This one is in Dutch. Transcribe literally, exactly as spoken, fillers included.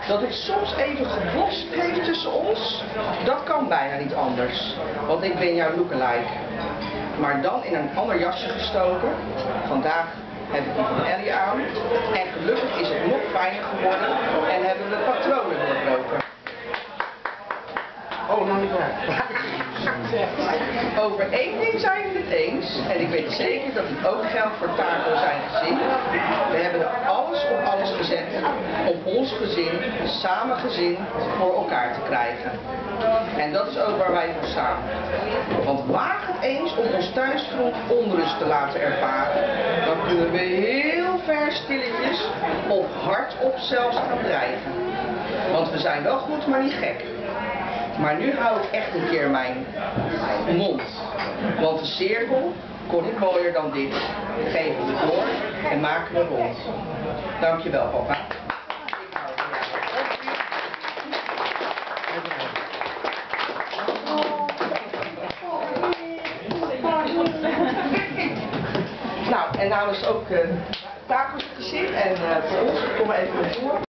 Dat het soms even gebotst heeft tussen ons, dat kan bijna niet anders. Want ik ben jouw lookalike. Maar dan in een ander jasje gestoken. Vandaag heb ik die van Ellie aan. En gelukkig is het nog fijner geworden en hebben we patronen doorbroken. Oh, nog niet waar. Over één ding zijn we het eens, en ik weet zeker dat het ook geldt voor Taco zijn gezin. We hebben er alles op alles gezet om ons gezin, samen gezin, voor elkaar te krijgen. En dat is ook waar wij voor staan. Want waag het eens om ons thuisfront onrust te laten ervaren, dan kunnen we heel ver stilletjes of hardop zelfs gaan dreigen. Want we zijn wel goed, maar niet gek. Maar nu hou ik echt een keer mijn mond. Want de cirkel kon niet mooier dan dit. Geven we door en maken we rond. Dankjewel, papa. Nou, en namens ook uh, Taco's gezin en uh, voor ons, kom maar even naar voren.